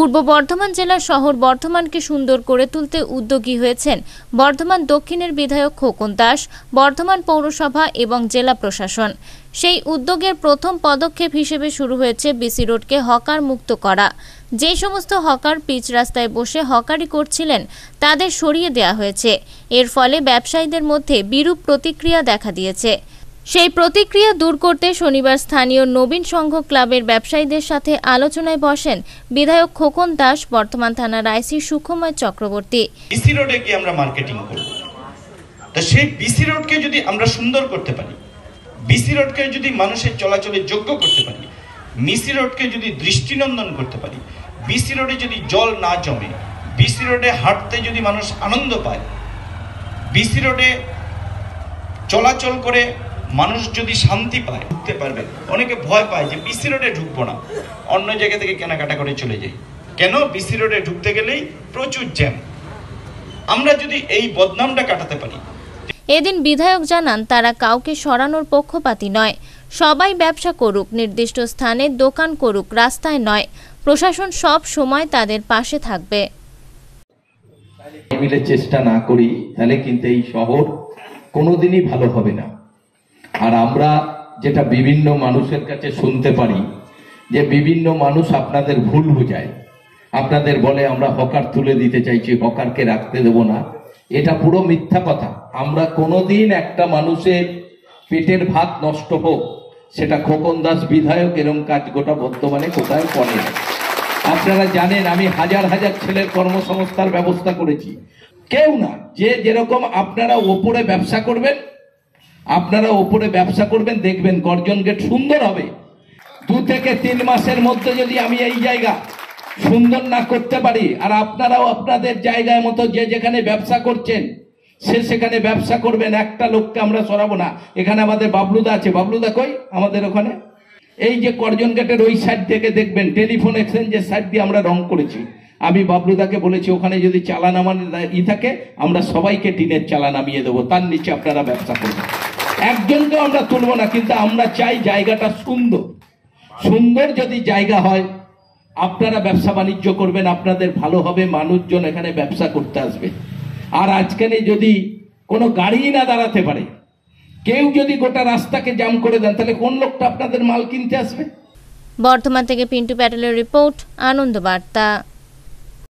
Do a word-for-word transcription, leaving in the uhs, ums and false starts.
পূর্ব বর্ধমান জেলার শহর বর্ধমানকে সুন্দর করে তুলতে উদ্যোগী হয়েছেন বর্ধমান দক্ষিণের বিধায়ক খোকন দাস, বর্ধমান পৌরসভা এবং জেলা প্রশাসন। সেই উদ্যোগের প্রথম পদক্ষেপ হিসেবে শুরু হয়েছে বিসি রোডকে হকার মুক্ত করা। যে সমস্ত হকার পিচ রাস্তায় বসে হকারি করছিলেন তাদের সরিয়ে দেওয়া হয়েছে। এর ফলে ব্যবসায়ীদের মধ্যে বিরূপ প্রতিক্রিয়া দেখা দিয়েছে। সেই প্রতিক্রিয়া দূর করতে শনিবার স্থানীয় নবীন সংঘ ক্লাবের ব্যবসায়ীদের সাথে আলোচনায় বসেন বিধায়ক খোকন দাস, বর্ধমান থানার আইসি সুখময় চক্রবর্তী। বিসি রোডে কি আমরা মার্কেটিং করব, তা সেই বিসি রোডকে যদি আমরা সুন্দর করতে পারি, বিসি রোডকে যদি মানুষের চলাচলের যোগ্য করতে পারি, বিসি রোডকে যদি দৃষ্টিনন্দন করতে পারি, বিসি রোডে যদি জল না জমে, বিসি রোডে হাঁটতে যদি মানুষ আনন্দ পায়, বিসি রোডে চলাচল করে মানুষ যদি শান্তি পায়, ঢুকতে পারবে। অনেকে ভয় পায় যে বিসি রোডে ঢুকবো না, অন্য জায়গা থেকে কেনাকাটা করে চলে যাই। কেন? বিসি রোডে ঢুকতে গেলেই প্রচুর জ্যাম। আমরা যদি এই বদনামটা কাটাতে পারি। এদিন বিধায়ক জানান তারা কাউকে সরানোর পক্ষপাতী নয়, সবাই ব্যবসা করুক, নির্দিষ্ট স্থানে দোকান করুক, রাস্তায় নয়। প্রশাসন সব সময় তাদের পাশে থাকবে। মিলে চেষ্টা না করি তাহলে কিন্তু এই শহর কোনোদিনই ভালো হবে না। আর আমরা যেটা বিভিন্ন মানুষের কাছে শুনতে পারি যে বিভিন্ন মানুষ আপনাদের ভুল বোঝায়, আপনাদের বলে আমরা হকার তুলে দিতে চাইছি, হকারকে রাখতে দেব না। এটা পুরো মিথ্যা কথা। আমরা কোনোদিন একটা মানুষের পেটের ভাত নষ্ট হোক, সেটা খোকন দাস বিধায়ক এরকম কাজ গোটা বর্তমানে কোথায় করে না। আপনারা জানেন আমি হাজার হাজার ছেলের কর্মসংস্থার ব্যবস্থা করেছি। কেউ না, যে যেরকম আপনারা ওপরে ব্যবসা করবেন, আপনারা ওপরে ব্যবসা করবেন, দেখবেন গর্জন গেট সুন্দর হবে। দু থেকে তিন মাসের মধ্যে যদি আমি এই জায়গা সুন্দর না করতে পারি, আর আপনারাও আপনাদের জায়গায় মতো যে যেখানে ব্যবসা করছেন সে সেখানে ব্যবসা করবেন, একটা লোককে আমরা সরাবো না। এখানে আমাদের বাবলুদা আছে, বাবলুদা কই আমাদের ওখানে? এই যে করজন গেটের ওই সাইড থেকে দেখবেন টেলিফোন এক্সচেঞ্জের সাইড দিয়ে আমরা রং করেছি। আমি বাবলুদাকে বলেছি ওখানে যদি চালান আমার ই থাকে, আমরা সবাইকে টিনের চালা নামিয়ে দেবো, তার নিচে আপনারা ব্যবসা করবেন। একজনকে আমরা তুলবো না, কিন্তু আমরা চাই জায়গাটা সুন্দর। সুন্দর যদি জায়গা হয় আপনারা ব্যবসা বাণিজ্য করবেন, আপনাদের ভালো হবে, মানুষজন এখানে ব্যবসা করতে আসবে। আর আজকালে যদি কোনো গাড়ি না দাঁড়াতে পারে, কেউ যদি গোটা রাস্তাকে জাম করে দেন, তাহলে কোন লোকটা আপনাদের মাল কিনতে আসবে? বর্ধমান থেকে পিন্টু প্যাটেলের রিপোর্ট, আনন্দ বার্তা।